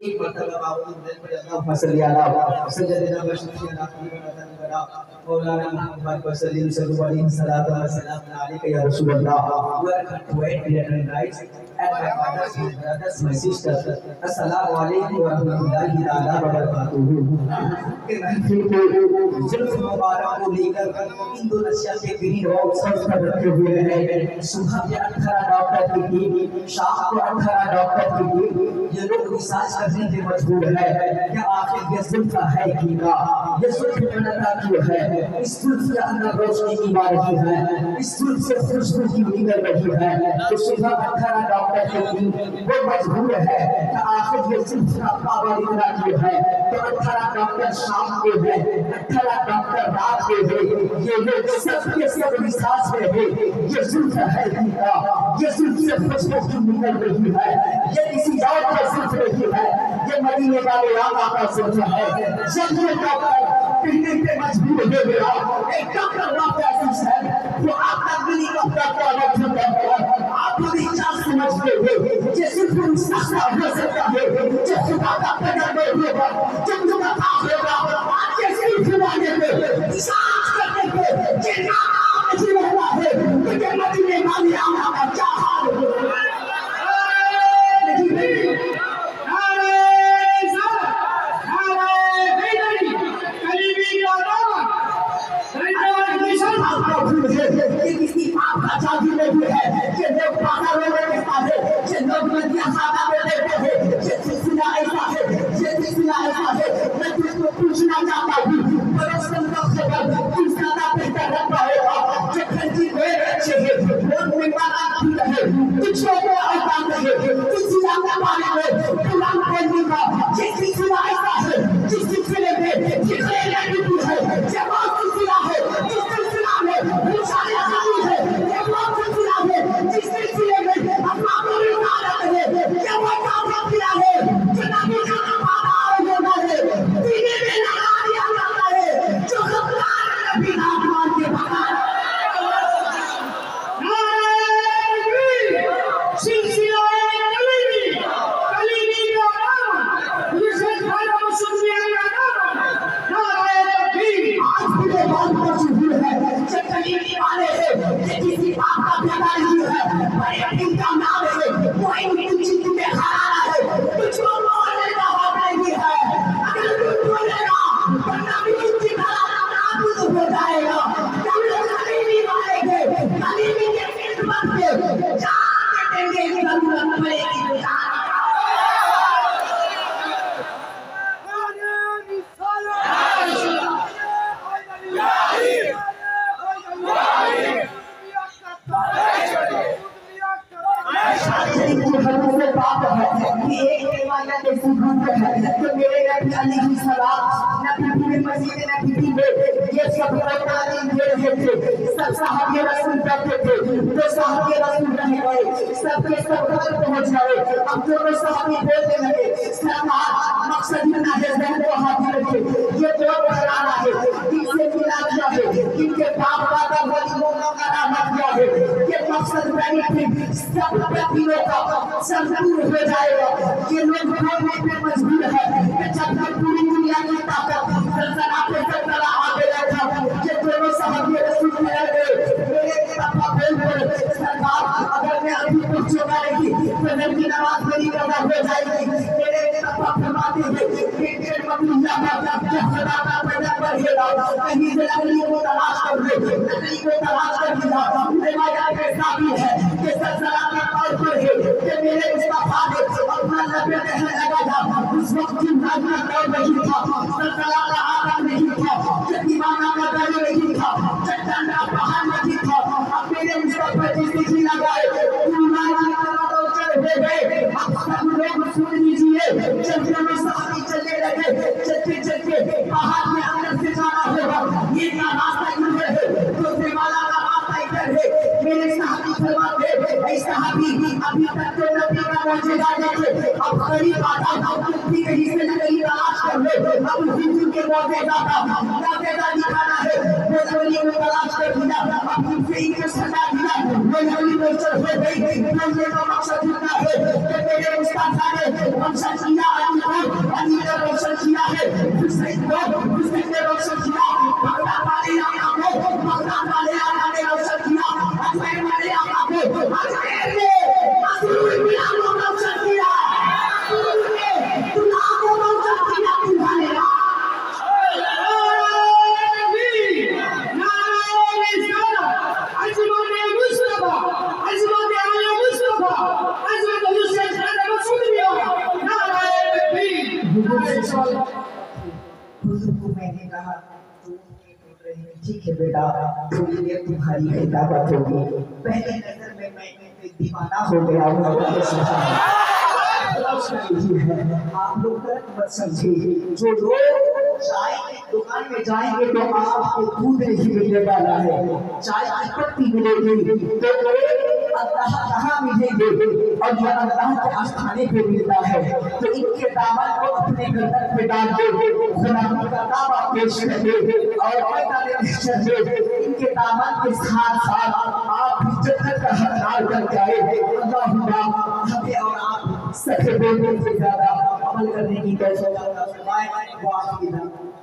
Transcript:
एक मरतबा बावजूद दिल पर अल्लाह फसली अला सज्जदना बशरी अला खलीफतन बरा मौलाना मुहम्मद वसल्लम सल्लल्लाहु अलैहि वसल्लम अलैहि या रसूल अल्लाह welcome to 8 billion rights and my mothers, my brothers, my sisters. Assalamu alaikum wa rahmatullahi ta'ala wa barakatuh. के महफिल को जुल्फ मुबारक को लेकर इंडोनेशिया के ग्रीन हाउस पर रखे हुए हैं। सुबह के 18 डॉक्टर की टीम, शाम को 18 डॉक्टर की टीम, ये लोग रिसर्च करने पे मजबूर है कि आखिर ये जुल्फ है की का, ये जुल्फ बनता क्यों है, इस जुल्फ के अंदर रोशनी की बारिश है, इस जुल्फ से खुशबू की निकल रही है। तो सुबह 18 डॉक्टर की टीम वो मजबूर है कि आखिर ये जुल्फ का पावर इतना क्यों है। तो 18 डॉक्टर शाम को है, 18 डॉक्टर रात को है, ये लोग सबके सब रिसर्च में है, ये जुल्फ है की का, ये जुल्फ से खुशबू की निकल रही है, ये किसी और का जुल्फ नहीं है, ये मदीने वाले आका का जुल्फ है। जब ये डॉक्टर पीने पे मजबूर हो गया, एक डॉक्टर डॉक्टर है वो आपका मिली डॉक्टर को अलग डॉक्टर आप पूरी जान समझते हो कि सिर्फ इंसान हो सकता है जो खुदा का पैगंबर होगा, जो खुदा का होगा, आप कैसे खुदाने पे विश्वास करने पे जितना आप जी रहना है कि मदीने वाले आका का क्या हाल होगा। किसी बात का जादू नहीं है कि लोग बाहर में कहता है कि लोग नदियां सादा में देखते हैं, ये सिलसिला ऐसा है, ये सिलसिला ऐसा है। मैं तुझको पूछना चाहता हूँ परस्पर का खबर किस ज्यादा बेहतर रहता है जो खंजी में अच्छे हैं लोग में बात की रहे कुछ लोग ऐसा नहीं सिलसिला के बारे में पुरान बोलने का ये सिलसिला ऐसा है जिस सिलसिले में ये लड़की है जब सिलसिला है जिस सिलसिला में मुसाले है ये बहुत सिलसिला है जिस सिलसिले में अपना पूरी इबादत है ये वो काम किया है जनाबी का हमारा होना है दीने में लगा दिया जाता है जो खुदार नबी आसमान के बाहर सिलसिला कलीमी का नाम जिसे खाना मसूफिया का नाम नारायण तकबीर आज भी वो बात मशहूर है जो कलीमी वाले हैं किसी बात का पैदा नहीं है पर यकीन का नाम है वो इन चीज में खड़ा है कुछ लोग बोलने का हक नहीं है अगर कोई बोलेगा वरना भी उसकी खड़ा नाबूद हो जाएगा। हम लोग कलीमी वाले के कलीमी के खिदमत में जान देंगे जरूरत पड़ेगी सबके सब पहुंच गए। अब जो लोग साहबी बोलने लगे सरकार मकसद में ना जहन को हाथ रखे ये जो कराना है किससे मिला दिया है इनके बाप दादा वलीओं का नाम दिया है ये मकसद बेनिफिट सब व्यक्तियों का संपूर्ण हो जाएगा। ये लोग बोलने पे मजबूर है कि जब तक पूरी दुनिया की ताकत सल्तनत पे सल्तनत आगे रखा ये दोनों साहबी रसूल में मेरे पापा बोल सरकार अगर मैं अभी कुछ चुका नहीं फजर की नमाज मेरी कदा हो जाएगी। मेरे पापा फरमाते हैं कि मकबूला का खुदा का पैगंबर है कहीं से नबी को तलाश कर ले नबी को तलाश कर लिया रिवायत में साबित है कि सल्लल्लाहु अलैहि तौर पर है कि मेरे मुस्तफा ने अपना लबे कहने लगा था उस वक्त की नाज़िल दौर नहीं था सल्लल्लाहु का आदम नहीं था दीवाना का दर नहीं था चट्टान का पहाड़ नहीं था। अब मेरे मुस्तफा जिंदगी लगाए सब लोग सुन लीजिए जब दोनों साथी चलने लगे चलते चलते पहाड़ के अंदर से जाना होगा ये का रास्ता इधर है दूसरे वाला का रास्ता इधर है। मेरे साथी फरमाते ऐ साहबी अभी तक तो नबी का मौजूदा देखे अब करीब आता अब भी कहीं से नबी तलाश कर ले अब हिंदू के मौजूदा का दिखाना है वो नबी को तलाश कर लिया अब फिर इनके सजा दिया वो नबी को चल हो गई नबी का मकसद इतना है कि मेरे मुस्तफा ने हम सचिया हुजूर को मैंने कहा ठीक है बेटा, थोड़ी देर तुम्हारी खिताबत होगी। पहले नजर में मैं दीवाना हो गया हूँ। आप लोग गलत मत समझिए। जो लोग चाय की दुकान में जाएंगे तो आपको दूध नहीं मिलने वाला है, चाय की पत्ती मिलेगी। तो अल्लाह कहाँ मिलेंगे, और यह अल्लाह के आस्थाने पे मिलता है। तो इनके दामन को अपने गर्दन पे डाल दे, गुलामी का दावा पेश कर दे और मैदान महशर में इनके दामन के साथ साथ आप भी जन्नत का हकदार बन जाए। अल्लाहुम्मा हमें और आप सखे बोलने से ज्यादा अमल करने की तौफीक अता फरमाए।